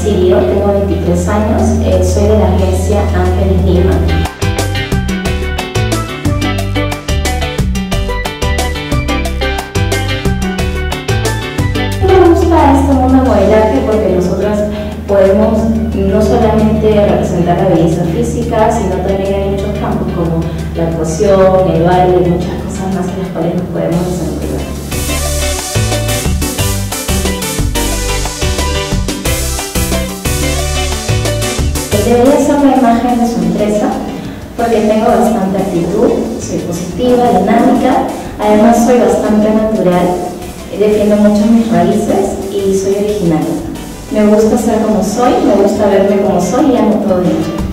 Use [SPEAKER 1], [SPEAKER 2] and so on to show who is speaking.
[SPEAKER 1] Sirio, tengo 23 años, soy de la agencia Ángeles Lima. Me gusta este mundo de modelaje porque nosotros podemos no solamente representar la belleza física, sino también hay muchos campos como la actuación, el baile y muchas cosas más en las cuales nos podemos desenvolver. Debería ser la imagen de su empresa porque tengo bastante actitud, soy positiva, dinámica, además soy bastante natural, defiendo mucho mis raíces y soy original. Me gusta ser como soy, me gusta verme como soy y amo todo ello.